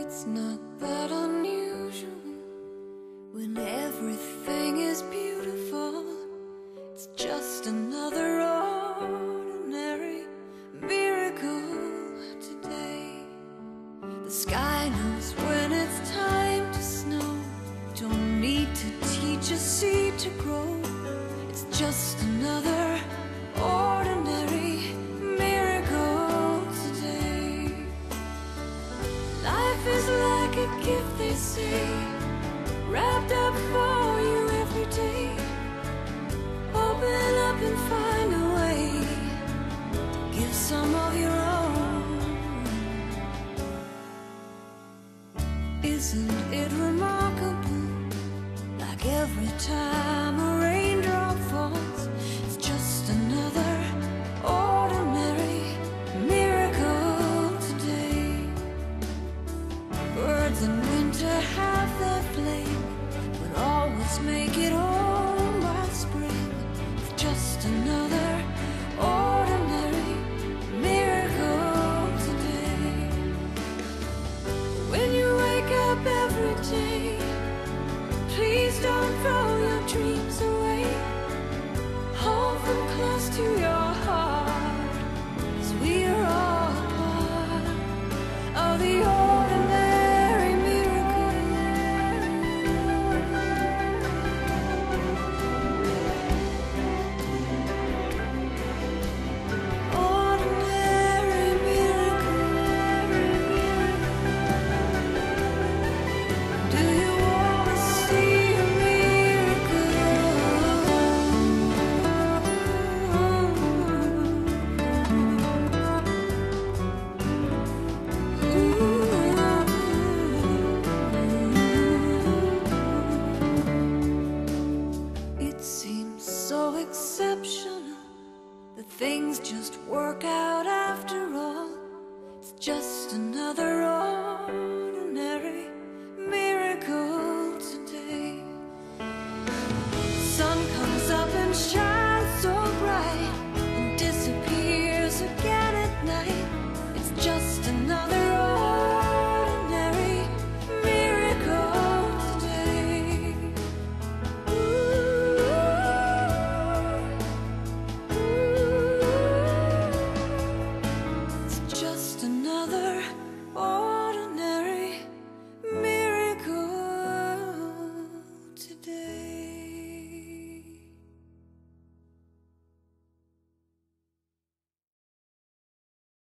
It's not that unusual when everything is beautiful. It's just another ordinary miracle today. The sky knows when it's time to snow. Don't need to teach a seed to grow. It's just another ordinary miracle today. Life is like a gift, they say, wrapped up for you every day. Open up and find a way to give some of your own. Isn't it remarkable? Like every time a raindrop falls, it's just another ordinary miracle today. Birds in winter have their flame, but always make it home by spring. It's just another ordinary miracle today. When you wake up every day, please don't throw your dreams away. Hold them close to your heart, 'cause we are all part of the ordinary miracle. Ordinary miracle. Do you wanna see a It seems so exceptional that things just work out after all. It's just another